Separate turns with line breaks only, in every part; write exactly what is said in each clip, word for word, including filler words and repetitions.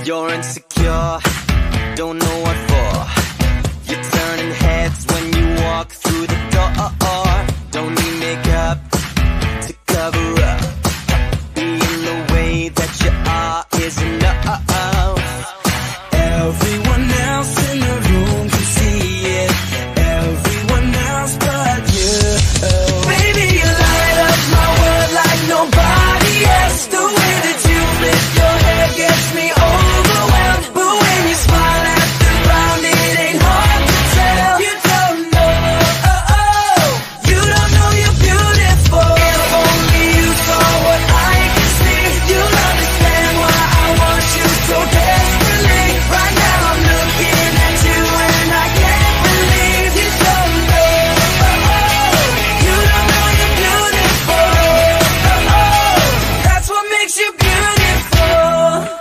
You're insecure, don't know what for. You're turning heads when you walk through the door. Don't need makeup to cover up. Being the way that you are is enough. Everyone else in the room can see it. Everyone else but you. Baby, you light up my world like nobody else. The way that you flip your hair gets me overwhelmed. But when you smile at the ground, it ain't hard to tell. You don't know, oh, oh. You don't know you're beautiful. If only you saw what I can see, you'll understand why I want you so desperately. Right now I'm looking at you and I can't believe you don't know, oh, oh. You don't know you're beautiful, oh, oh. That's what makes you beautiful.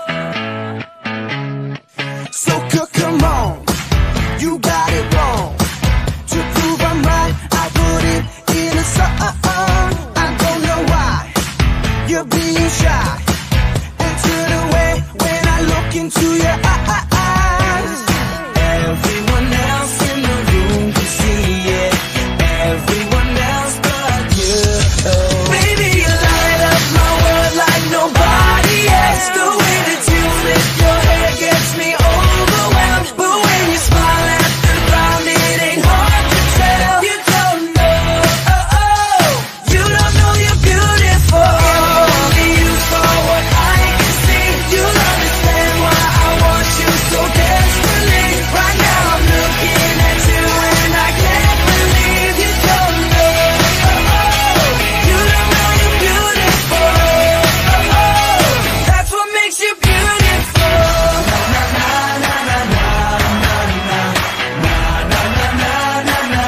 So come on, you got it wrong. To prove I'm right, I put it in a song. I don't know why you're being shy and turn away when I look into your eyes. Everyone else in the room can see it. Everyone else but you. Baby, you light up my world like nobody else. The way that you flip your hair gets me overwhelmed. But when you smile at the ground, it ain't hard to tell. You don't know, oh, oh. You don't know you're beautiful. If only you saw what I can see, you'll understand why I want you so desperately. Right now I'm looking at you and I can't believe you don't know, oh, oh. You don't know you're beautiful, oh, oh. That's what makes you beautiful. Na na na na na na na na na na na na na.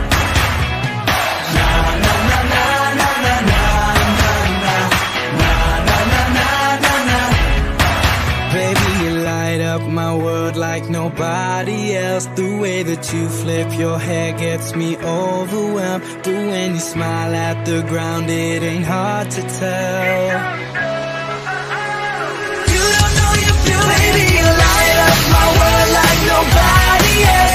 Na na na na na na na na na na na na. Baby, you light up my world like nobody else. The way that you flip your hair gets me overwhelmed. But when you smile at the ground, it ain't hard to tell. You don't know you're beautiful. Baby, you light up my world like nobody else.